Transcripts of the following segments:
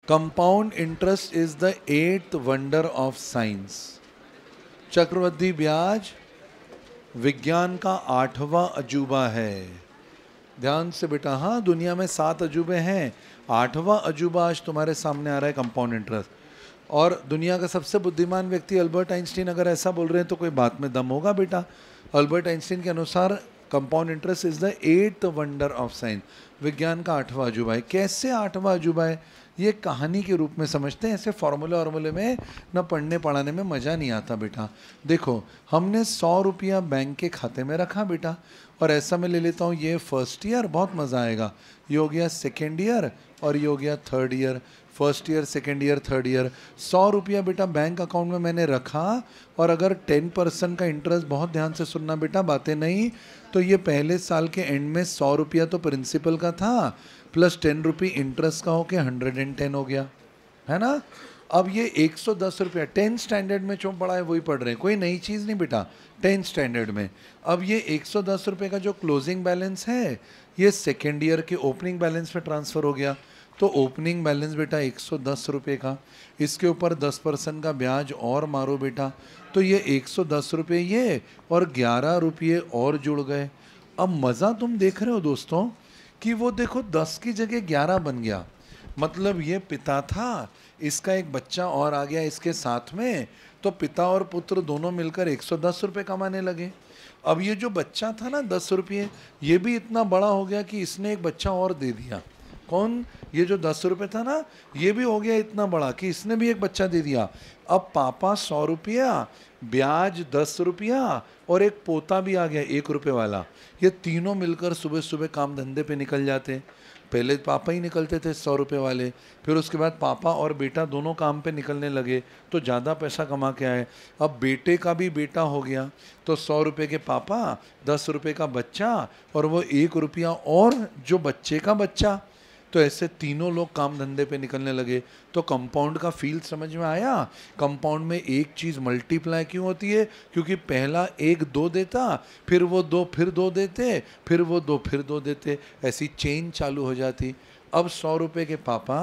Compound interest is the 8th wonder of science. चक्रवृद्धि ब्याज विज्ञान का 8वां अजूबा है। ध्यान से बेटा, हाँ दुनिया में 7 अजूबे हैं, 8वां अजूबा आज तुम्हारे सामने आ रहा है, कंपाउंड इंटरेस्ट। और दुनिया का सबसे बुद्धिमान व्यक्ति अल्बर्ट आइंस्टीन अगर ऐसा बोल रहे हैं तो कोई बात में दम होगा बेटा। अल्बर्ट आइंस्टीन के अनुसार compound interest is the 8th wonder of science, विज्ञान का 8वां अजूबा है। कैसे 8वां अजूबा है, ये कहानी के रूप में समझते हैं। ऐसे फॉर्मूले में न पढ़ने पढ़ाने में मज़ा नहीं आता बेटा। देखो, हमने 100 रुपया बैंक के खाते में रखा बेटा, और ऐसा मैं ले लेता हूँ ये फर्स्ट ईयर, बहुत मज़ा आएगा। ये हो गया सेकेंड ईयर और ये हो गया third year. First year, second year, third year. 100 रुपया बेटा बैंक अकाउंट में मैंने रखा, और अगर 10% का इंटरेस्ट, बहुत ध्यान से सुनना बेटा, बातें नहीं, तो ये पहले साल के एंड में 100 रुपया तो प्रिंसिपल का था, प्लस 10 रुपये इंटरेस्ट का होके 110 हो गया, है ना। अब ये 110 रुपया 10th स्टैंडर्ड में जो पढ़ा है वही पढ़ रहे हैं, कोई नई चीज़ नहीं बेटा 10th स्टैंडर्ड में। अब ये 110 रुपये का जो क्लोजिंग बैलेंस है, ये सेकेंड ईयर के ओपनिंग बैलेंस में ट्रांसफ़र हो गया। तो ओपनिंग बैलेंस बेटा 110 रुपये का, इसके ऊपर 10% का ब्याज और मारो बेटा, तो ये 110 रुपये ये और 11 रुपये और जुड़ गए। अब मज़ा तुम देख रहे हो दोस्तों कि वो देखो 10 की जगह 11 बन गया। मतलब ये पिता था, इसका एक बच्चा और आ गया इसके साथ में, तो पिता और पुत्र दोनों मिलकर 110 रुपये कमाने लगे। अब ये जो बच्चा था ना 10 रुपये, ये भी इतना बड़ा हो गया कि इसने एक बच्चा और दे दिया। कौन? ये जो 10 रुपये था ना, ये भी हो गया इतना बड़ा कि इसने भी एक बच्चा दे दिया। अब पापा 100 रुपया, ब्याज 10 रुपया और एक पोता भी आ गया 1 रुपये वाला। ये तीनों मिलकर सुबह सुबह काम धंधे पे निकल जाते। पहले पापा ही निकलते थे 100 रुपये वाले, फिर उसके बाद पापा और बेटा दोनों काम पे निकलने लगे तो ज़्यादा पैसा कमा के आए। अब बेटे का भी बेटा हो गया, तो 100 रुपये के पापा, 10 रुपये का बच्चा और वो 1 रुपया और जो बच्चे का बच्चा, तो ऐसे तीनों लोग काम धंधे पे निकलने लगे। तो कंपाउंड का फील्ड समझ में आया। कंपाउंड में एक चीज़ मल्टीप्लाई क्यों होती है? क्योंकि पहला 1 2 देता, फिर वो 2 फिर 2 देते, फिर वो 2 फिर 2 देते, ऐसी चेन चालू हो जाती। अब 100 रुपये के पापा,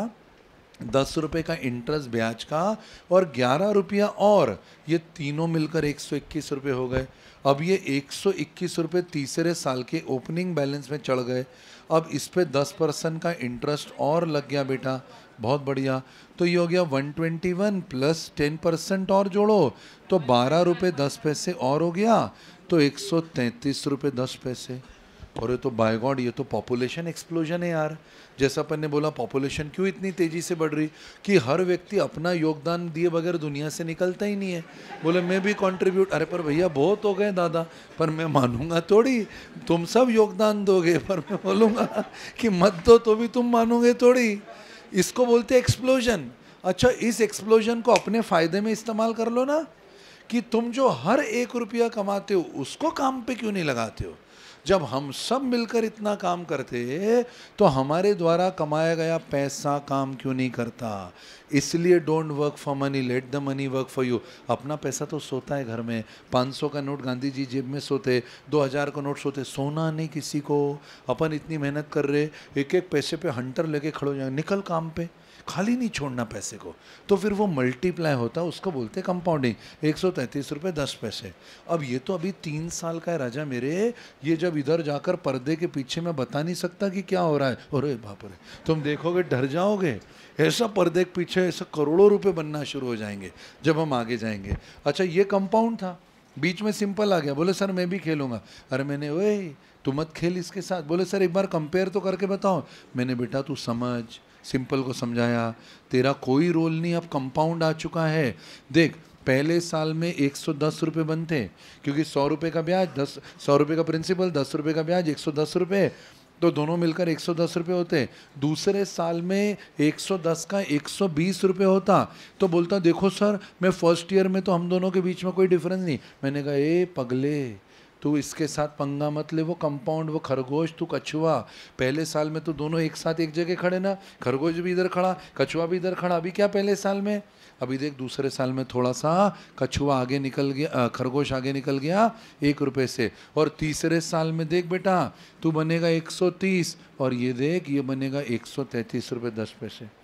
10 रुपये का इंटरेस्ट ब्याज का और 11 रुपया और, ये तीनों मिलकर 121 रुपये हो गए। अब ये 121 रुपये तीसरे साल के ओपनिंग बैलेंस में चढ़ गए। अब इस पे 10% का इंटरेस्ट और लग गया बेटा, बहुत बढ़िया। तो ये हो गया 121 प्लस 10% और जोड़ो तो 12 रुपये 10 पैसे और हो गया, तो 133 रुपये 10 पैसे। और ये तो बाय गॉड, ये तो पॉपुलेशन एक्सप्लोजन है यार। जैसा अपन ने बोला पॉपुलेशन क्यों इतनी तेज़ी से बढ़ रही, कि हर व्यक्ति अपना योगदान दिए बगैर दुनिया से निकलता ही नहीं है। बोले मैं भी कंट्रीब्यूट, अरे पर भैया बहुत हो गए दादा, पर मैं मानूंगा थोड़ी, तुम सब योगदान दोगे, पर मैं बोलूँगा कि मत दो तो भी तुम मानोगे थोड़ी। इसको बोलते एक्सप्लोजन। अच्छा, इस एक्सप्लोजन को अपने फ़ायदे में इस्तेमाल कर लो ना, कि तुम जो हर 1 रुपया कमाते हो उसको काम पे क्यों नहीं लगाते हो। जब हम सब मिलकर इतना काम करते तो हमारे द्वारा कमाया गया पैसा काम क्यों नहीं करता। इसलिए don't work for money, let the money work for you. अपना पैसा तो सोता है घर में, 500 का नोट गांधी जी जेब में सोते, 2000 का नोट सोते, सोना नहीं किसी को। अपन इतनी मेहनत कर रहे, एक एक पैसे पे हंटर लेके खड़ो जाए, निकल काम पे, खाली नहीं छोड़ना पैसे को। तो फिर वो मल्टीप्लाई होता है, उसको बोलते हैं कंपाउंडिंग। 133 रुपये 10 पैसे। अब ये तो अभी 3 साल का है राजा मेरे, ये जब इधर जाकर पर्दे के पीछे मैं बता नहीं सकता कि क्या हो रहा है। अरे बाप रे, तुम देखोगे डर जाओगे। ऐसा पर्दे के पीछे ऐसा करोड़ों रुपए बनना शुरू हो जाएंगे जब हम आगे जाएंगे। अच्छा, ये कंपाउंड था, बीच में सिंपल आ गया। बोले सर मैं भी खेलूंगा। अरे मैंने, ओए तू मत खेल इसके साथ। बोले सर एक बार कंपेयर तो करके बताओ। मैंने, बेटा तू समझ, सिंपल को समझाया, तेरा कोई रोल नहीं, अब कंपाउंड आ चुका है। देख, पहले साल में 110 रुपये बनते, क्योंकि 100 रुपये का ब्याज, 100 रुपये का प्रिंसिपल, 10 रुपये का ब्याज, 110 रुपये, तो दोनों मिलकर 110 रुपये होते। दूसरे साल में 110 का 120 रुपये होता। तो बोलता देखो सर, मैं फर्स्ट ईयर में तो हम दोनों के बीच में कोई डिफरेंस नहीं। मैंने कहा ए पगले, तू इसके साथ पंगा मत ले, वो कंपाउंड, वो खरगोश, तू कछुआ। पहले साल में तो दोनों एक साथ एक जगह खड़े ना, खरगोश भी इधर खड़ा, कछुआ भी इधर खड़ा। अभी क्या पहले साल में, अभी देख दूसरे साल में थोड़ा सा कछुआ आगे निकल गया, खरगोश आगे निकल गया 1 रुपये से। और तीसरे साल में देख बेटा, तू बनेगा 130 और ये देख ये बनेगा 133 रुपये 10 पैसे।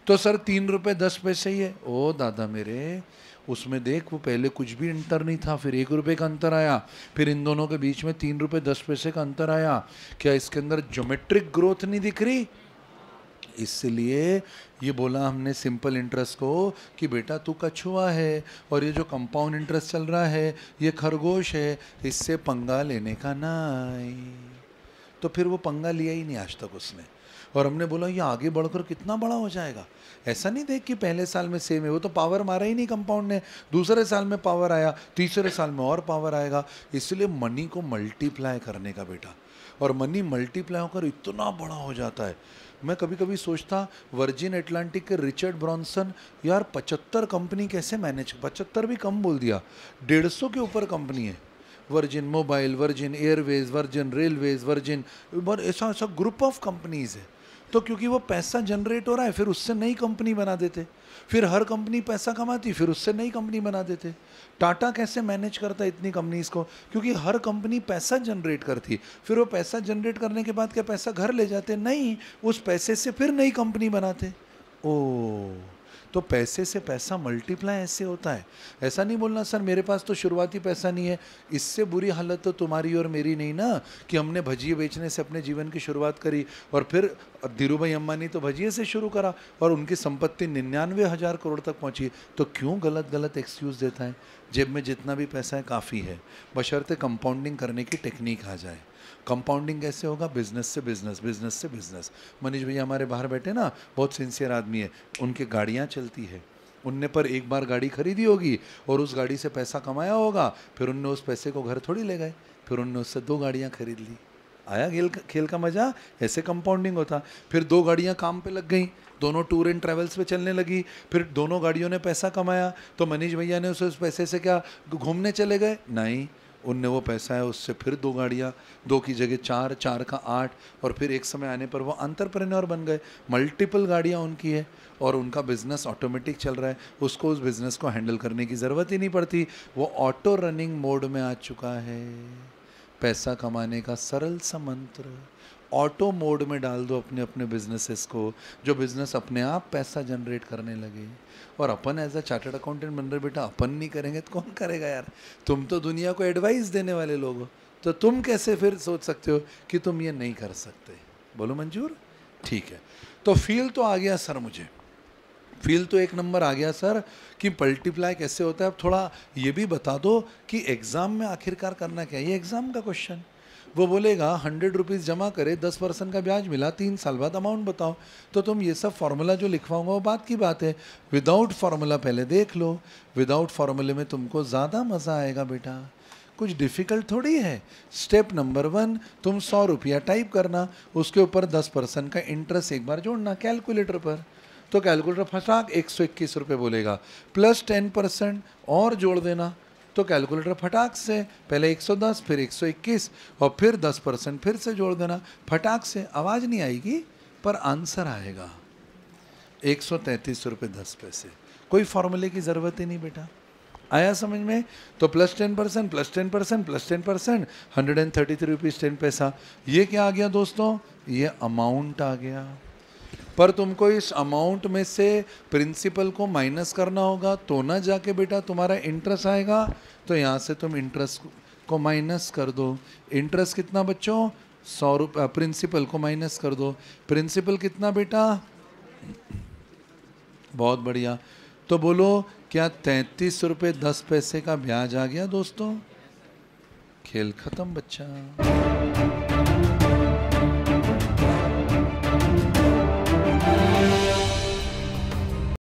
तो सर 3 रुपए 10 पैसे ही है। ओ दादा मेरे, उसमें देख वो पहले कुछ भी अंतर नहीं था, फिर 1 रुपए का अंतर आया, फिर इन दोनों के बीच में 3 रुपए 10 पैसे का अंतर आया। क्या इसके अंदर ज्योमेट्रिक ग्रोथ नहीं दिख रही? इसलिए ये बोला हमने सिंपल इंटरेस्ट को कि बेटा तू कछुआ है और ये जो कंपाउंड इंटरेस्ट चल रहा है ये खरगोश है, इससे पंगा लेने का नहीं। तो फिर वो पंगा लिया ही नहीं आज तक उसने। और हमने बोला ये आगे बढ़कर कितना बड़ा हो जाएगा, ऐसा नहीं देख कि पहले साल में सेम है, वो तो पावर मारा ही नहीं कंपाउंड ने, दूसरे साल में पावर आया, तीसरे साल में और पावर आएगा। इसलिए मनी को मल्टीप्लाई करने का बेटा, और मनी मल्टीप्लाई होकर इतना बड़ा हो जाता है। मैं कभी कभी सोचता वर्जिन एटलांटिक के रिचर्ड ब्रॉन्सन, यार 75 कंपनी कैसे मैनेज, 75 भी कम बोल दिया, 150 के ऊपर कंपनी है। Virgin Mobile, Virgin Airways, Virgin Railways, Virgin, ऐसा ऐसा ग्रुप ऑफ कंपनीज है। तो क्योंकि वो पैसा जनरेट हो रहा है, फिर उससे नई कंपनी बना देते, फिर हर कंपनी पैसा कमाती, फिर उससे नई कंपनी बना देते। टाटा कैसे मैनेज करता है इतनी कंपनीज को? क्योंकि हर कंपनी पैसा जनरेट करती, फिर वो पैसा जनरेट करने के बाद क्या पैसा घर ले जाते? नहीं, उस पैसे से फिर नई कंपनी बनाते। ओ, तो पैसे से पैसा मल्टीप्लाई ऐसे होता है। ऐसा नहीं बोलना सर मेरे पास तो शुरुआती पैसा नहीं है। इससे बुरी हालत तो तुम्हारी और मेरी नहीं ना कि हमने भजिए बेचने से अपने जीवन की शुरुआत करी, और फिर धीरू भाई अम्बानी तो भजिए से शुरू करा और उनकी संपत्ति 99,000 करोड़ तक पहुंची। तो क्यों गलत गलत एक्सक्यूज़ देता है? जेब में जितना भी पैसा है काफ़ी है, बशर्ते कंपाउंडिंग करने की टेक्निक आ जाए। कंपाउंडिंग कैसे होगा? बिजनेस से बिजनेस, बिजनेस से बिजनेस। मनीष भैया हमारे बाहर बैठे ना, बहुत सिंसियर आदमी है, उनकी गाड़ियाँ चलती है, उनने पर एक बार गाड़ी खरीदी होगी और उस गाड़ी से पैसा कमाया होगा, फिर उनने उस पैसे को घर थोड़ी ले गए, फिर उनने उससे 2 गाड़ियाँ खरीद ली। आया खेल का मजा? ऐसे कंपाउंडिंग होता। फिर 2 गाड़ियाँ काम पे लग गई, दोनों टूर एंड ट्रैवल्स पे चलने लगी, फिर दोनों गाड़ियों ने पैसा कमाया, तो मनीष भैया ने उस पैसे से क्या घूमने चले गए? नहीं, उनने वो पैसा है उससे फिर 2 गाड़ियाँ, 2 की जगह 4, 4 का 8, और फिर एक समय आने पर वो एंटरप्रेन्योर बन गए। मल्टीपल गाड़ियाँ उनकी है और उनका बिजनेस ऑटोमेटिक चल रहा है, उसको उस बिजनेस को हैंडल करने की ज़रूरत ही नहीं पड़ती, वो ऑटो रनिंग मोड में आ चुका है। पैसा कमाने का सरल सा मंत्र, ऑटो मोड में डाल दो अपने अपने बिजनेसेस को, जो बिजनेस अपने आप पैसा जनरेट करने लगे। और अपन एज अ चार्टर्ड अकाउंटेंट बन रहे बेटा, अपन नहीं करेंगे तो कौन करेगा यार? तुम तो दुनिया को एडवाइस देने वाले लोग हो, तो तुम कैसे फिर सोच सकते हो कि तुम ये नहीं कर सकते? बोलो मंजूर? ठीक है, तो फील तो आ गया सर, मुझे फील तो 1 नंबर आ गया सर कि मल्टीप्लाई कैसे होता है। अब थोड़ा ये भी बता दो कि एग्ज़ाम में आखिरकार करना क्या है? ये एग्ज़ाम का क्वेश्चन। वो बोलेगा 100 रुपीज़ जमा करे, 10% का ब्याज मिला, 3 साल बाद अमाउंट बताओ। तो तुम ये सब फार्मूला जो लिखवाऊंगा वो बात की बात है, विदाउट फार्मूला पहले देख लो। विदाउट फार्मूले में तुमको ज़्यादा मज़ा आएगा बेटा, कुछ डिफ़िकल्ट थोड़ी है। स्टेप नंबर 1, तुम 100 रुपया टाइप करना, उसके ऊपर 10% का इंटरेस्ट एक बार जोड़ना कैलकुलेटर पर। तो कैलकुलेटर फटाक 121 रुपये बोलेगा, प्लस 10% और जोड़ देना, तो कैलकुलेटर फटाक से पहले 110, फिर 121 और फिर 10% फिर से जोड़ देना। फटाक से आवाज़ नहीं आएगी पर आंसर आएगा 133 रुपये 10 पैसे। कोई फॉर्मूले की ज़रूरत ही नहीं बेटा। आया समझ में? तो प्लस 10% प्लस 10% प्लस 10%, 133 रुपीज़ 10 पैसा। ये क्या आ गया दोस्तों? ये अमाउंट आ गया। पर तुमको इस अमाउंट में से प्रिंसिपल को माइनस करना होगा, तो ना जाके बेटा तुम्हारा इंटरेस्ट आएगा। तो यहाँ से तुम इंटरेस्ट को माइनस कर दो। इंटरेस्ट कितना बच्चों? 100 रुपये। प्रिंसिपल को माइनस कर दो। प्रिंसिपल कितना बेटा? बहुत बढ़िया। तो बोलो क्या 33 रुपये 10 पैसे का ब्याज आ गया दोस्तों? खेल खत्म बच्चा।